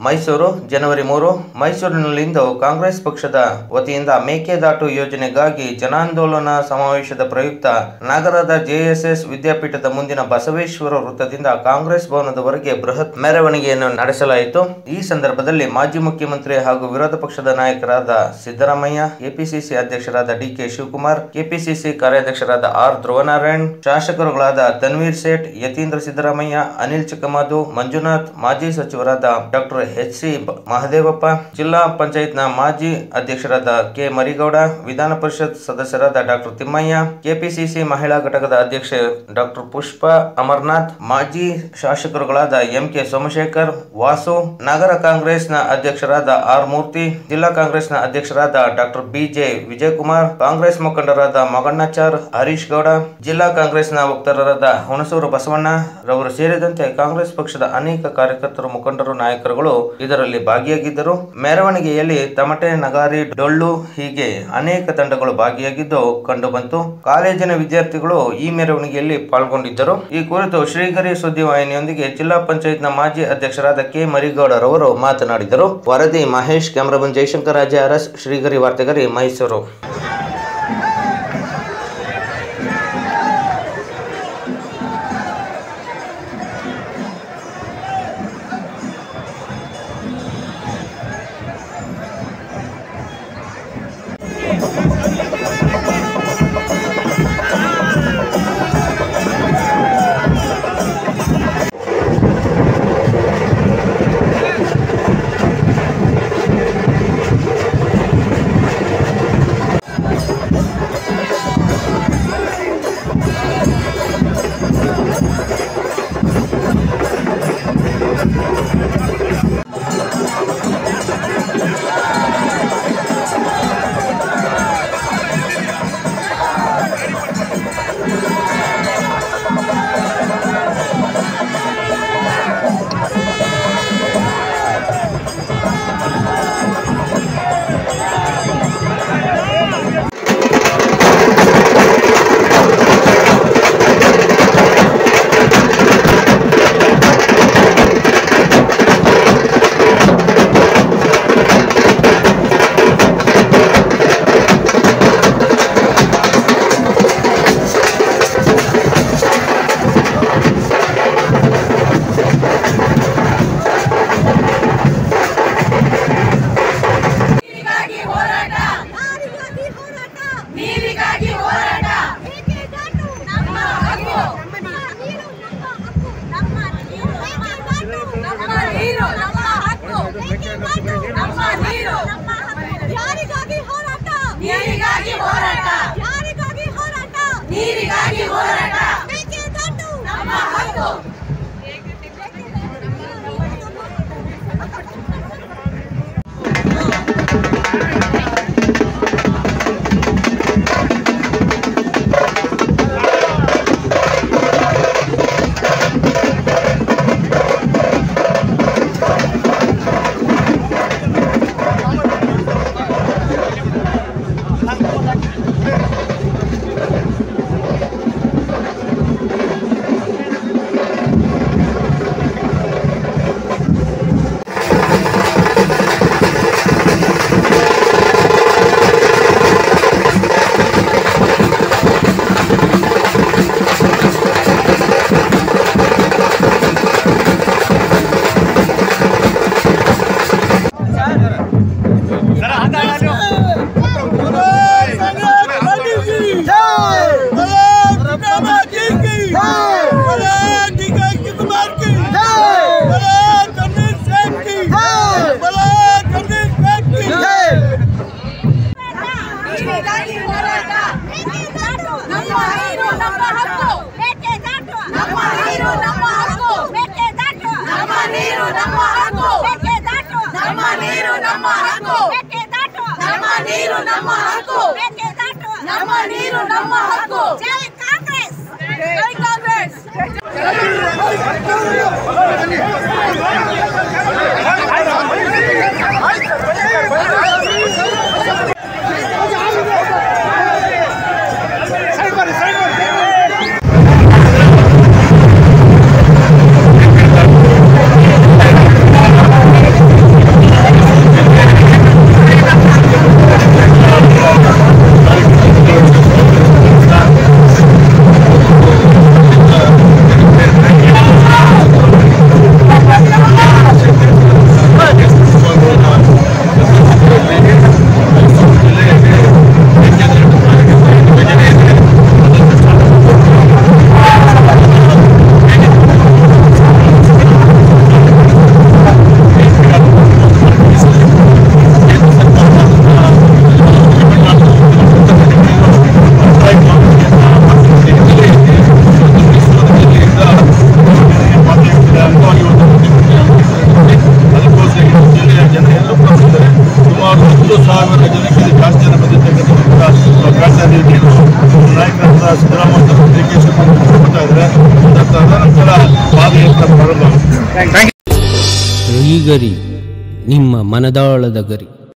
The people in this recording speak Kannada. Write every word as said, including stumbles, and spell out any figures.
ಮೈಸೂರು ಜನವರಿ ಮೂರು. ಮೈಸೂರಿನಲ್ಲಿಂದು ಕಾಂಗ್ರೆಸ್ ಪಕ್ಷದ ವತಿಯಿಂದ ಮೇಕೆದಾಟು ಯೋಜನೆಗಾಗಿ ಜನಾಂದೋಲನ ಸಮಾವೇಶದ ಪ್ರಯುಕ್ತ ನಗರದ ಜೆಎಸ್ಎಸ್ ವಿದ್ಯಾಪೀಠದ ಮುಂದಿನ ಬಸವೇಶ್ವರ ವೃತ್ತದಿಂದ ಕಾಂಗ್ರೆಸ್ ಭವನದವರೆಗೆ ಬೃಹತ್ ಮೆರವಣಿಗೆಯನ್ನು ನಡೆಸಲಾಯಿತು. ಈ ಸಂದರ್ಭದಲ್ಲಿ ಮಾಜಿ ಮುಖ್ಯಮಂತ್ರಿ ಹಾಗೂ ವಿರೋಧ ಪಕ್ಷದ ನಾಯಕರಾದ ಸಿದ್ದರಾಮಯ್ಯ, ಕೆಪಿಸಿಸಿ ಅಧ್ಯಕ್ಷರಾದ ಡಿಕೆ ಶಿವಕುಮಾರ್, ಕೆಪಿಸಿಸಿ ಕಾರ್ಯಾಧ್ಯಕ್ಷರಾದ ಆರ್ ಧ್ರುವನಾರಾಯಣ್, ಶಾಸಕರುಗಳಾದ ತನ್ವೀರ್ ಸೇಠ್, ಯತೀಂದ್ರ ಸಿದ್ದರಾಮಯ್ಯ, ಅನಿಲ್ ಚಿಕ್ಕಮಾದು, ಮಂಜುನಾಥ್, ಮಾಜಿ ಸಚಿವರಾದ ಡಾಕ್ಟರ್ ಎಚ್ ಸಿ ಮಹದೇವಪ್ಪ, ಜಿಲ್ಲಾ ಪಂಚಾಯತ್ನ ಮಾಜಿ ಅಧ್ಯಕ್ಷರಾದ ಕೆ ಮರಿಗೌಡ, ವಿಧಾನ ಪರಿಷತ್ ಸದಸ್ಯರಾದ ಡಾಕ್ಟರ್ ತಿಮ್ಮಯ್ಯ, ಕೆಪಿಸಿಸಿ ಮಹಿಳಾ ಘಟಕದ ಅಧ್ಯಕ್ಷೆ ಡಾಕ್ಟರ್ ಪುಷ್ಪ ಅಮರನಾಥ್, ಮಾಜಿ ಶಾಸಕರುಗಳಾದ ಎಂ ಕೆ ಸೋಮಶೇಖರ್, ವಾಸು, ನಗರ ಕಾಂಗ್ರೆಸ್ನ ಅಧ್ಯಕ್ಷರಾದ ಆರ್ ಮೂರ್ತಿ, ಜಿಲ್ಲಾ ಕಾಂಗ್ರೆಸ್ನ ಅಧ್ಯಕ್ಷರಾದ ಡಾಕ್ಟರ್ ಬಿಜೆ ವಿಜಯಕುಮಾರ್, ಕಾಂಗ್ರೆಸ್ ಮುಖಂಡರಾದ ಮಗಣ್ಣಾಚಾರ್, ಹರೀಶ್ ಗೌಡ, ಜಿಲ್ಲಾ ಕಾಂಗ್ರೆಸ್ನ ವಕ್ತಾರರಾದ ಹುಣಸೂರು ಬಸವಣ್ಣ ರವರು ಸೇರಿದಂತೆ ಕಾಂಗ್ರೆಸ್ ಪಕ್ಷದ ಅನೇಕ ಕಾರ್ಯಕರ್ತರು, ಮುಖಂಡರು, ನಾಯಕರುಗಳು ಇದರಲ್ಲಿ ಭಾಗಿಯಾಗಿದ್ದರು. ಮೆರವಣಿಗೆಯಲ್ಲಿ ತಮಟೆ, ನಗಾರಿ, ಡೊಳ್ಳು ಹೀಗೆ ಅನೇಕ ತಂಡಗಳು ಭಾಗಿಯಾಗಿದ್ದು ಕಂಡುಬಂತು. ಕಾಲೇಜಿನ ವಿದ್ಯಾರ್ಥಿಗಳು ಈ ಮೆರವಣಿಗೆಯಲ್ಲಿ ಪಾಲ್ಗೊಂಡಿದ್ದರು. ಈ ಕುರಿತು ಶ್ರೀಗರಿ ಸುದ್ದಿವಾಹಿನಿಯೊಂದಿಗೆ ಜಿಲ್ಲಾ ಪಂಚಾಯತ್ನ ಮಾಜಿ ಅಧ್ಯಕ್ಷರಾದ ಕೆ ಮರಿಗೌಡರವರು ಮಾತನಾಡಿದರು. ವರದಿ ಮಹೇಶ್, ಕ್ಯಾಮರಾಮನ್ ಜಯಶಂಕರ್ ರಾಜ ಅರಸ್, ಶ್ರೀಗರಿ ವಾರ್ತೆಗರಿ, ಮೈಸೂರು. ಶ್ರೀಗರಿ ನಿಮ್ಮ ಮನದಾಳದ ಗರಿ.